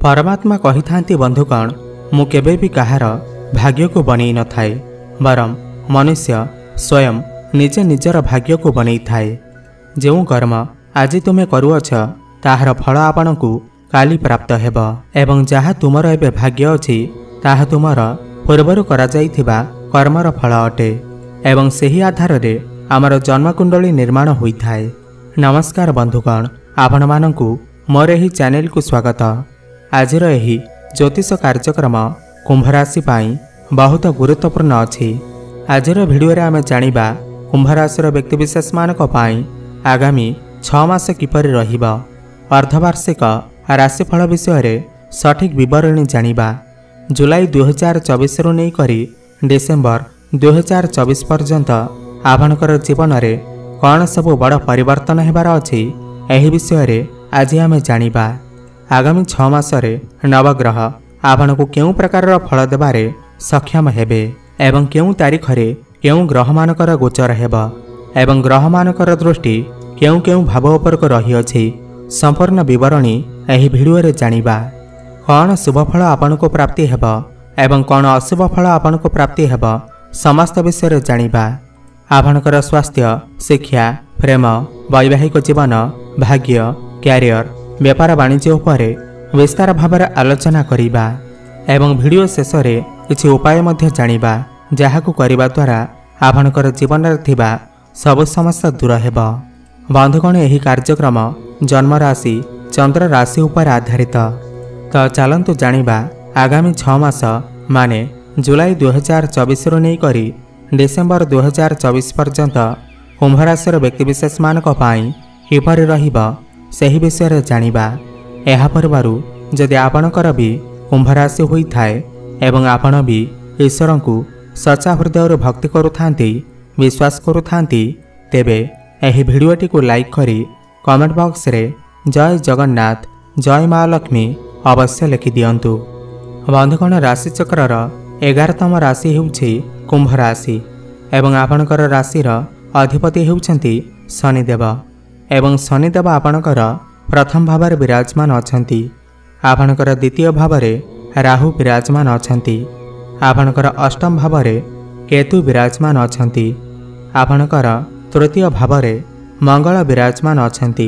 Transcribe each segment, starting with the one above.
परमात्मा कही थांती बंधुगण मु केबे भी कहार भाग्य को बनई न थाए बरम मनुष्य स्वयं निजे निजर भाग्य को बनई थाए। जो कर्म आज तुमे करुअछ ताहार फल आपण को काली प्राप्त हेब एवं जहाँ तुमर एबे भाग्य अछि ताहा तुमर पूर्वर करा जाइथिबा कर्मर फल अटे एवं सेही आधार रे आमर जन्मकुंडली निर्माण होई थाए। नमस्कार बंधुगण, आपण मानकु मोर एही चैनल को स्वागत। आजिर एही ज्योतिष कार्यक्रम कुंभ राशि पाई बहुत गुरुत्वपूर्ण अछि। आजिर भिडियो रे आमे जानिबा कुंभ राशिर व्यक्तिविशेष मानक पाई आगामी 6 मास किपरि रहिबा अर्धवार्षिक राशिफल विषय रे सठिक विवरणी जानिबा। जुलाई 2024 रु नै करी डिसेंबर 2024 पर्यंत आपणकर जीवन रे कौन सब बड़ परिवर्तन हेबार अछि एही विषय रे आज आमे जानिबा। आगामी 6 मासरे नवग्रह आपण को केउ प्रकार फल देबारे सक्षम हेबे एवं केउ तारीख रे केउ ग्रह मानकर गोचर हेबा एवं ग्रह मानकर दृष्टि केउ केउ भाव उपर को रही अछि संपूर्ण विवरणी एही भिडियो रे जानिबा। कौन शुभ फल आपण को प्राप्ति हेबा एवं कौन अशुभ फल आपण को प्राप्ति हेबा समस्त विषय रे जानिबा। आपणकर स्वास्थ्य, शिक्षा, प्रेम, वैवाहिक जीवन, भाग्य, कैरियर, व्यापार वाणिज्य उपरे विस्तार भाव आलोचना करिबा एवं भिडियो शेष रे किछि उपाय मध्य जानिबा जाहाकु करिबा द्वारा आपणकर जीवन रे थिबा सब समस्या दूर हेबा। बंधुगण, एही कार्यक्रम जन्म राशि चंद्र राशि उपर आधारित। तो चलंतु जानिबा आगामी 6 मास माने जुलाई 2024 रु नै करी डिसेंबर 2024 पर्यंत कुंभ राशिर व्यक्तिविशेष मानक पाई किपरि रहिबा सही विषय रे जानिबा। एहा पूर्वरु जदि आपणकर भी कुंभ राशि होई थाए एवं आपण भी ईश्वर को सच्चा हृदय भक्ति करुथांती विश्वास करुथांती तेबे एही भिडियोटी को लाइक करी कमेंट बॉक्स रे जय जगन्नाथ जय माँ लक्ष्मी अवश्य लिखि दियंतु। बंधुगण, राशि चक्रर 11तम राशि हेउछि कुंभ राशि एवं आपणकर राशिर अधिपति हेउछंती शनिदेव एवं शनिदेव आपणकर प्रथम भाव रे विराजमान अछंती। आपणकर द्वितीय भाव रे राहु विराजमान अछंती। आपणकर अष्टम भाव रे केतु विराजमान अछंती। आपणकर तृतीय भाव रे मंगल विराजमान अछंती।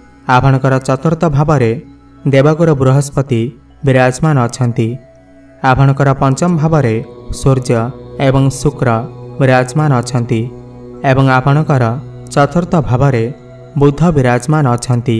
आपणकर चतुर्थ भाव रे देवगुरु बृहस्पति विराजमान अछंती। आपणकर पंचम भाव रे सूर्य एवं शुक्र विराजमान अछंती एवं आपणकर चतुर्थ भाव रे बुध विराजमान अछंती।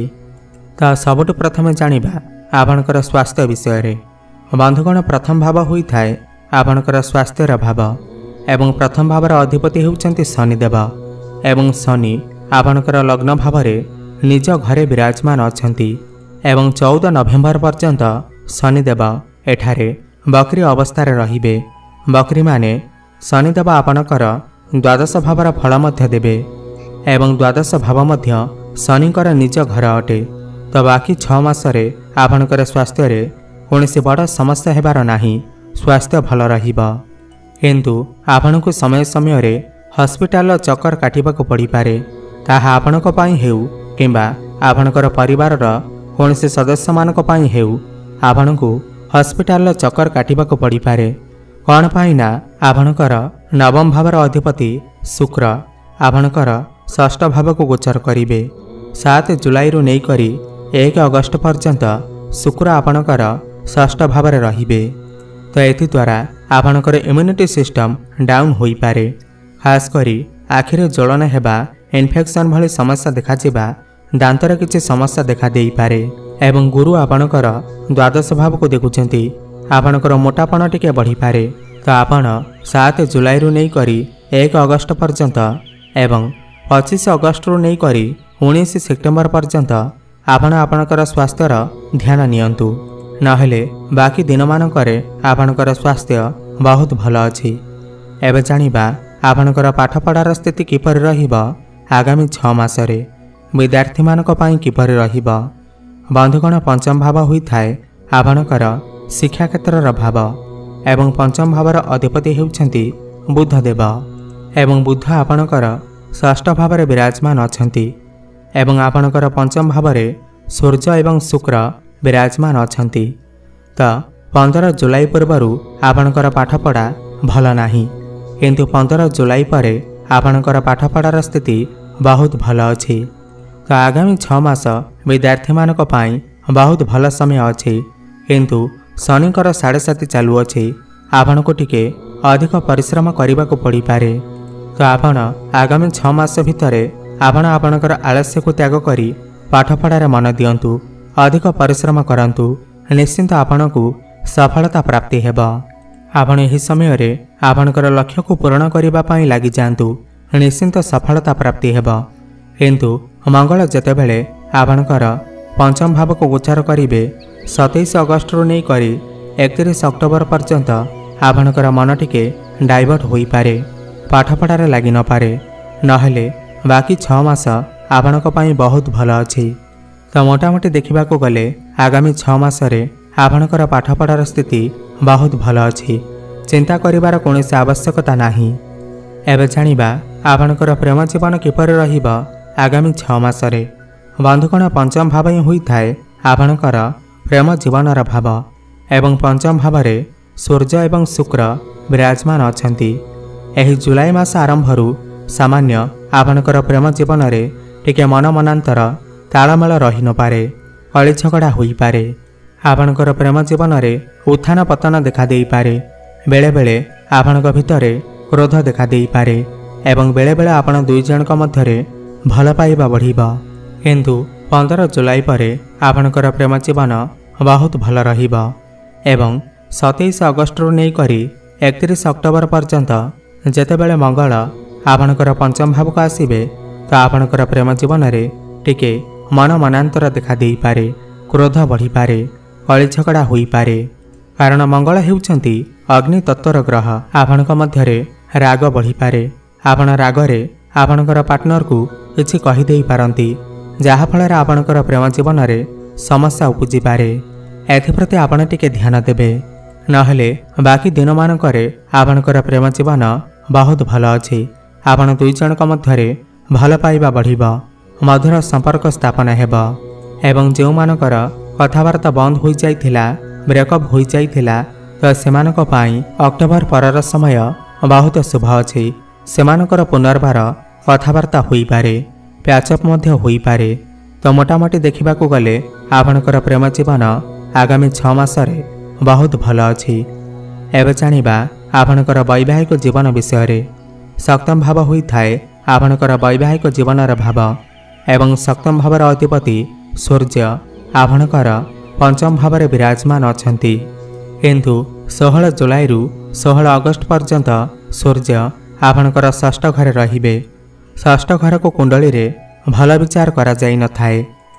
ता सबुठ प्रथमे जानिबा आपणकर स्वास्थ्य विषय रे। बंधुगण, प्रथम भाव होई थाए आपणकर स्वास्थ्यर भाव एवं प्रथम भावर अधिपति हेउछंती शनिदेव एवं शनि आपणकर लग्न भाव रे निज घरे विराजमान अछंती एवं 14 नवेम्बर पर्यंत शनिदेव एठारे बकरी अवस्था रे रहिबे। बकरी माने शनिदेव आपणकर द्वादश भावर फल मध्य देबे एवं द्वादश भाव मध्य शनिकर निज घर अटे। तो बाकी 6 मासरे आपणकर स्वास्थ्य रे कोनोसी बड़ समस्या हेबार नाही, स्वास्थ्य भल रहिबा। किंतु आपणको समय समय रे हॉस्पिटल चक्कर काटिबाको पड़ी पारे। ताहा आपणक पाई हेउ किंबा आपणकर परिवार रा कोनोसी सदस्य मानक पाई हेउ आपणको हॉस्पिटल चक्कर काटिबाको पड़ी पारे। कौन पाई ना आपणकर नवम भावर अधिपति शुक्र आपणकर षष्ठ भाव को गोचर करिबे। 7 जुलाई रु नै करी 1 अगस्त पर्यंत शुक्र आपणकर षष्ठ भाव रे रहिबे। तो एथि द्वारा आपणकर इम्यूनिटी सिस्टम डाउन होई पारे। खास करी आखिरे ज्वलन हेबा, इन्फेक्शन भली समस्या देखा जिबा, दांतर किछि समस्या देखा देई पारे एवं गुरु आपणकर द्वादश भाव को देखुछंती आपणकर मोटापण टिके बढ़ी पारे। तो आपण 7 जुलाई रु नै करी 1 अगस्त पर्यंत एवं 25 अगस्त रु नै करी 19 सेप्टेम्बर पर्यंत आपण आपणकर स्वास्थ्यर ध्यान नियंतु। नहेले बाकी दिन मानकरे आपणकर स्वास्थ्य बहुत भल अछि। एबे जानिबा आपणकर पाठपढ़ार स्थिति किपरि रहिबा आगामी 6 मासरे विद्यार्थी मानक पाई किपरि रहिबा। बंधुगण, पंचम भाव होई थाए आपणकर शिक्षा क्षेत्रर भाव एवं पंचम भावर अधिपति हेउछंती बुध देव एवं बुध आपणकर षष्ठ भाव रे विराजमान अछंती एवं आपणकर पंचम भाव रे सूर्य एवं शुक्र विराजमान अछंती। तो 15 जुलाई पूर्वर आपणकर पाठपढ़ा भल नहीं, किंतु 15 जुलाई पर आपणकर पाठपढ़ार स्थिति बहुत भल अच्छी। तो आगामी 6 मास विद्यार्थी मानक पाई बहुत भल समय अच्छी, किंतु शनिकर 7.5 चालुअछि। आपण को टिके अधिक परिश्रम करने को पड़ पारे। तो आपण आगामी 6 मास भितर आपण आपणकर आलस्य को त्याग करी पाठपढ़ार मन दियंतु, अधिक परिश्रम करंतु, निश्चिंत आपण को सफलता प्राप्ति हेब। आपण एही समय रे आपणकर लक्ष्य को पूर्ण करबा पई लागि जांतु, निश्चिंत सफलता प्राप्ति हेब। किंतु मंगल जेतेबेले आपणकर पंचम भाव को गोचर करिवे 27 अगस्त रु नै करी 31 अक्टोबर पर्यंत आपणकर मन टिके डाइवर्ट होई पारे, पाठपढ़ार लागि न पारे। नहेले बाकी 6 मास आपणक पई बहुत भल अछि। तो मोटामोटी देखा गले आगामी 6 मासरे आपणकर पाठपढ़ार स्थिति बहुत भल अछि, चिंता करिवार कोनोसी आवश्यकता नाही। एबे जानिबा आपणकर प्रेम जीवन किपरि रहिबा आगामी 6 मासरे। बंधुगण पंचम भाव ही होई थाए आपणकर प्रेम जीवनर भाव, एवं पंचम भावरे सूर्य एवं शुक्र विराजमान अछंती। एही जुलाई मास आरंभरू सामान्य आपणकर प्रेम जीवन रे टिके मन मनांतर तालमेल रही न पारे, कଳି झगड़ा होई पारे। आपणकर प्रेम जीवन रे उत्थान पतन देखा देई पारे। बेले बेले आपणक भितरे क्रोध देखा देई पारे, एवं बेले बेले आपण दुई जनक मध्यरे भल पाइबा बढ़िबा। किंतु 15 जुलाई पर आपणकर प्रेम जीवन बहुत भल रहिबा, एवं 27 अगस्त रु नै करी 31 अक्टोबर पर्यंत जेतेबेले मंगल आपणकर पंचम भाव को आसीबे, तो आपणकर प्रेम जीवन रे टिके मन मनांतर देखा देई पारे, क्रोध बढ़ी पारे, कଳି झगड़ा होई पारे। कारण मंगल हेउचंती अग्नि तत्वर ग्रह। आपणक मध्यरे राग बढ़ी पारे। आपण रागरे आपणकर पार्टनर को किछि कहि देई पारंती, जहा फଳରେ आपणकर प्रेम जीवन रे समस्या उपजी पारे। एथिप्रति आपण टिके ध्यान देबे, नहेले बाकी दिन मानकरे आपणकर प्रेम जीवन बहुत भल अछि। आपण दुई जनक मध्यरे भल पाइबा बढ़िबा, मधुर संपर्क स्थापन हेब, एवं जो मानकर कथावार्ता बंद हो जाइथिला, ब्रेकअप हो जाइथिला, तो सेमानक पाई अक्टोबर परर समय बहुत शुभ अछि। सेमानकर पुनर्बार कथावार्ता होई पारे, प्याचअप मध्य होई पारे। तो मोटामोटी देखा गले आपणकर प्रेम जीवन आगामी 6 मासरे बहुत भल अछि। एबे जानिबा आपणकर वैवाहिक जीवन विषय। सप्तम भाव होई थाए आपणकर वैवाहिक जीवनर भाव, एवं सप्तम भावर अधिपति सूर्य आपणकर पंचम भाव विराजमान अछंती। किंतु 16 जुलाई रु 16 अगस्त पर्यंत सूर्य आपणकर षष्ठ घरे रहिबे। षष्ठ घर को कुंडली रे भल विचार करा जाई न थाए।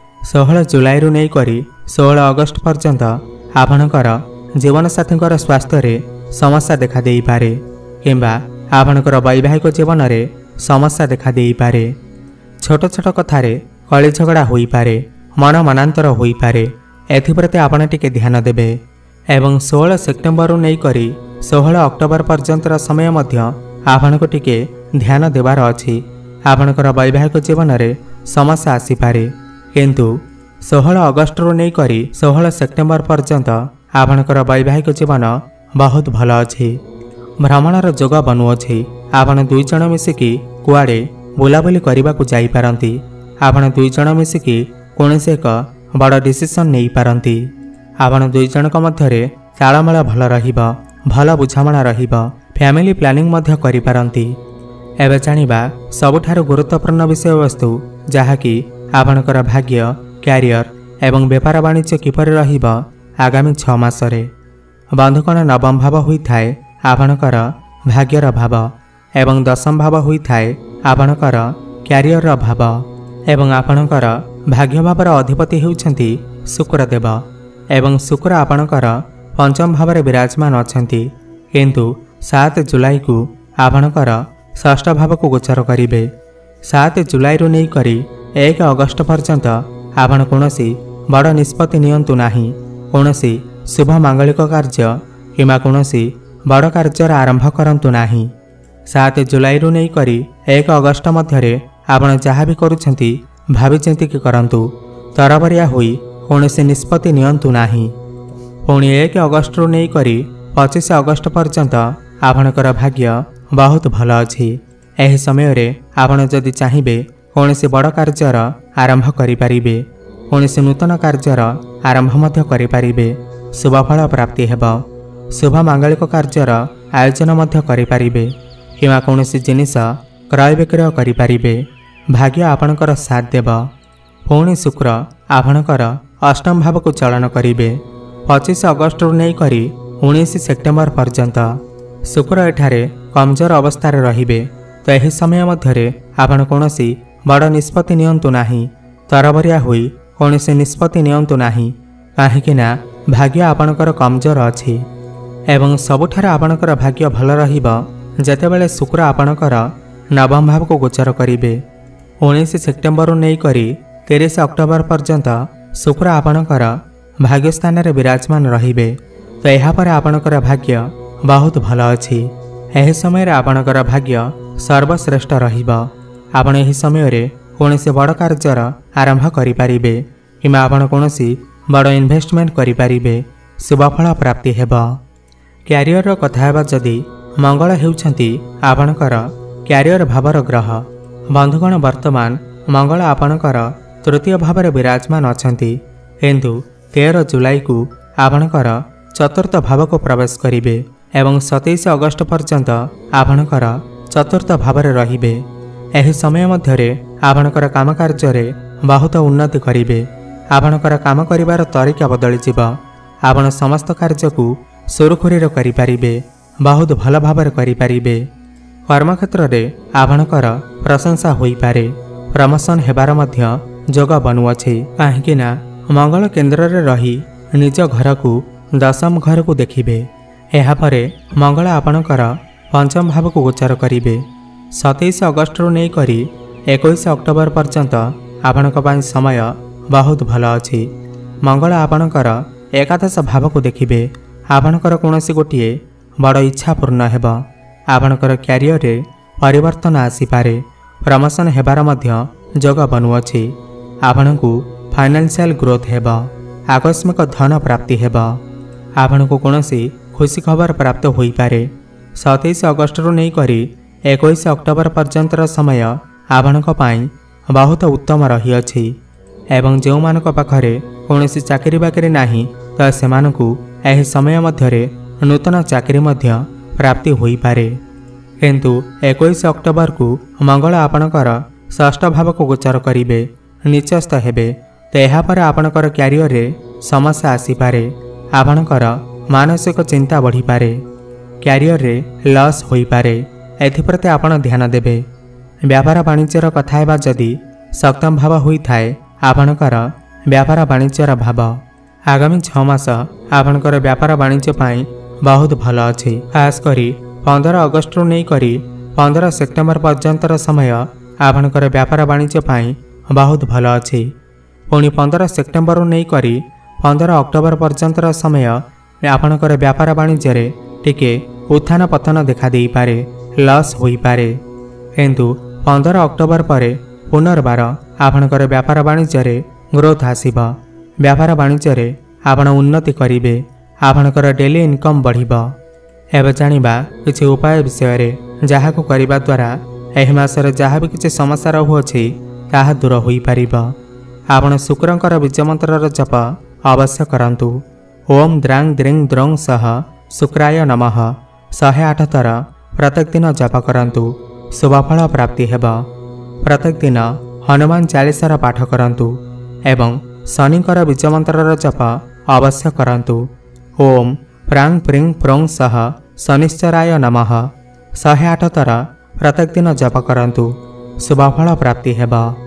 16 जुलाई रु नै करी 16 अगस्त पर्यंत आपणकर जीवन साथींकर स्वास्थ्य रे समस्या देखा देई पारे, किंबा आपणकर वैवाहिक जीवन रे समस्या देखा देई पारे। छोट छोट कथारे कଳି झगड़ा होई पारे, मन मनांतर होई पारे। एथिप्रति आपण टिके ध्यान देबे। एवं 16 सेप्टेम्बर रु नै करी 16 अक्टोबर पर्यंतर समय मध्य आपनको टिके ध्यान देवार अछि। आपणकर वैवाहिक जीवन रे समस्या आसी पारे, किंतु 16 अगस्त रु नै करी 16 सेप्टेम्बर पर्यंत आपणकर वैवाहिक जीवन बहुत भल अछि। भ्रमणर जोग बनुअछि। आपण दुई जण मिसिकी कुआडे बुलाबुली करबा को जाई पारंती। आपण दुई जण मिसिकी कोनसे एक बड़ डिसिजन नहीं पारंती। आपण दुई जनक मध्यरे तालमेल भल रहिबा, भल बुझामणा रहिबा, फैमिली प्लानिंग मध्य करि पारंती। एबे जानिबा सबुठारु गुरुत्वपूर्ण विषय वस्तु, जहाँकि आपणकर भाग्य, क्यारियर एवं व्यापार वाणिज्य किपरि रहिबा आगामी 6 मासरे। बंधुगण नवम भाव होई थाए आपणकर भाग्यर भाव, एवं दशम भाव होई थाए आपणकर क्यारियर भाव, एवं आपणकर भाग्य भावर अधिपति हेउछंती शुक्रदेव, एवं शुक्र आपणकर पंचम भाव विराजमान अछंती। किंतु 7 जुलाई को आपणकर षष्ठ भाव को गोचर करिवे। 7 जुलाई रु नै करी 1 अगस्त पर्यंत आपण कोनोसी बड़ निष्पत्ति नियंतु नाही। कोनोसी शुभ मांगलिक कार्य किमा कोनोसी बड़ कार्यर आरंभ करंतु नाही। 7 जुलाई रु नै करी 1 अगस्त मध्यरे आपण जहाँ भी करुछंती भावी चिंतिकी करंतु। तरबरिया होई कोनोसी निष्पत्ति नियंतु नाही। पुणी 1 अगस्ट नहीं करी 25 अगस्ट पर्यंत आपणकर भाग्य बहुत भल अच्छी। यह समय रे आपण जदि चाहिए कौन से बड़ कार्यर आरंभ करें, कौन से नूतन कार्यर आरंभ मध्य करें, शुभफल प्राप्ति हेब, शुभ मांगलिक कार्यर आयोजन मध्य करें कि कौन सी जिनिस क्रय विक्रय करें, भाग्य आपणकर साथ देव। पुणी शुक्र आपणकर अष्टम भाव को चलन करेंगे 25 अगस्ट नहीं करी 19 सेप्टेम्बर पर्यंत। शुक्र एठारे कमजोर अवस्था रहिबे, तो यह समय मध्य आपण कौन बड़ निष्पत्ति नियंतु नाही, तरबरिया हुई कौन से निष्पत्ति नियंतु नाही, कहीं भाग्य आपणकर कमजोर अच्छी। एवं सबुठार आपणकर भाग्य भल रहिबा जेतेबेले शुक्र आपणकर नवम भाव को गोचर करेंगे। 19 सेप्टेम्बर नहीं करी 30 अक्टोबर पर्यंत शुक्र आपणकर भाग्यस्थान रे विराजमान रहिबे, तो यापर आपणकर भाग्य बहुत भल अच्छी। यह समय आपणकर भाग्य सर्वश्रेष्ठ रहिबा। आपण यह समय रे कौन से बड़ कार्यर आरंभ करें कि आपण कौन बड़ इन्वेस्टमेंट करें, शुभफल प्राप्ति हेब। क्यारियर कथा जदि मंगल हेउछंती आपणकर क्यारियर भावर ग्रह। बंधुगण वर्तमान मंगल आपणकर तृतीय भाव में विराजमान अछंती, किंतु 13 जुलाई को आपणकर चतुर्थ भाव को प्रवेश करेंगे एवं 27 अगस्ट पर्यंत आपणकर चतुर्थ भाव में रहिबे। यह समय मध्य आपणकर काम कार्य बहुत उन्नति करेंगे। आपणकर काम करिवार तरीका बदली जीव। आपण समस्त कार्य को सुरुखुरी करें, बहुत भल भाव करें। कर्मक्षेत्र में आपणकर प्रशंसा होई पारे, प्रमोशन हेबार मध्य जोग बनुअछि। कहीं मंगल केन्द्र रे रही निज घर को दशम घर को देखिबे। यापर मंगल आपणकर पंचम भाव को गोचर करेंगे। 27 अगस्ट नहीं करी 21 अक्टोबर पर्यंत आपणक समय बहुत भल अच्छी। मंगल आपणकर एकादश भाव को देखिबे। आपणकर कौन गोटे बड़ इच्छा पूर्ण हेब। आपणकर क्यारियर रे परिवर्तन आसीपारे, प्रमोशन हेबार मध्य जोग बनुअछि। आपणकु फाइनेंशियल ग्रोथ हेब, आकस्मिक धन प्राप्ति हेब। आपणकु कौनसी खुशी खबर प्राप्त होई पारे। 27 अगस्ट नहीं करी 21 अक्टोबर पर्यंत समय आपणक पाई बहुत उत्तम रही अछि। एवं जो मानक पाखरे कौनसी चाकरी बाकरी नाही, तो सेमानकु एही समय मध्य नूतन चाकरी मध्य प्राप्ति होई पारे। किंतु 21 अक्टोबर को मंगल आपणकर षष्ठ भाव को गोचर करेंगे, नीचस्थ हेबे, तो यापर आपणकर क्यारियर रे समस्या आसीपारे। आपणकर मानसिक चिंता बढ़ी पारे, क्यारियर रे लॉस होई पारे। एथिप्रति आपण ध्यान देबे। व्यापार वाणिज्यर कथा हेबा जदि सप्तम भाव होई थाए आपणकर व्यापार वाणिज्यर भाव, आगामी 6 मास आपणकर व्यापार वाणिज्य पाई बहुत भल अच्छी। खास करी 15 अगस्ट नहीं करी 15 सेप्टेम्बर पर्यंतर समय आपणकर व्यापार वाणिज्य पाई बहुत भल अच्छी। पुणी 15 सेप्टेम्बर नहीं करी 15 अक्टोबर पर्यंतर समय आपणकर व्यापार वाणिज्य रे टिके उत्थान पतन देखा दे पारे, लॉस होई पारे। किंतु 15 अक्टोबर पर पुनर्बार आपणकर व्यापार वाणिज्य रे ग्रोथ आसीबा। व्यापार वाणिज्य रे आपण उन्नति करिवे, आपणकर डेली इनकम बढ़िबा। एबे जानिबा किछि उपाय विषय रे जाहाको करिबा द्वारा एहि मासरे जहाँ भी किछि समस्या रहुअछि ताहा दूर होई पारिबा। आपण शुक्रंकर बीज मंत्रर जप अवश्य करंतु। ओम द्रांग द्रिंग द्रौं सह शुक्राय नमः 108 थर प्रत्येक दिन जप करंतु, शुभफल प्राप्ति हेबा। प्रत्येक दिन हनुमान चालीसार पाठ करंतु एवं शनिकर बीज मंत्रर जप अवश्य करंतु। ओम प्रांग प्रिंग प्रों सह शनिश्चराय नमः 108 थर प्रत्येक दिन जप करंतु, शुभफल प्राप्ति हेबा।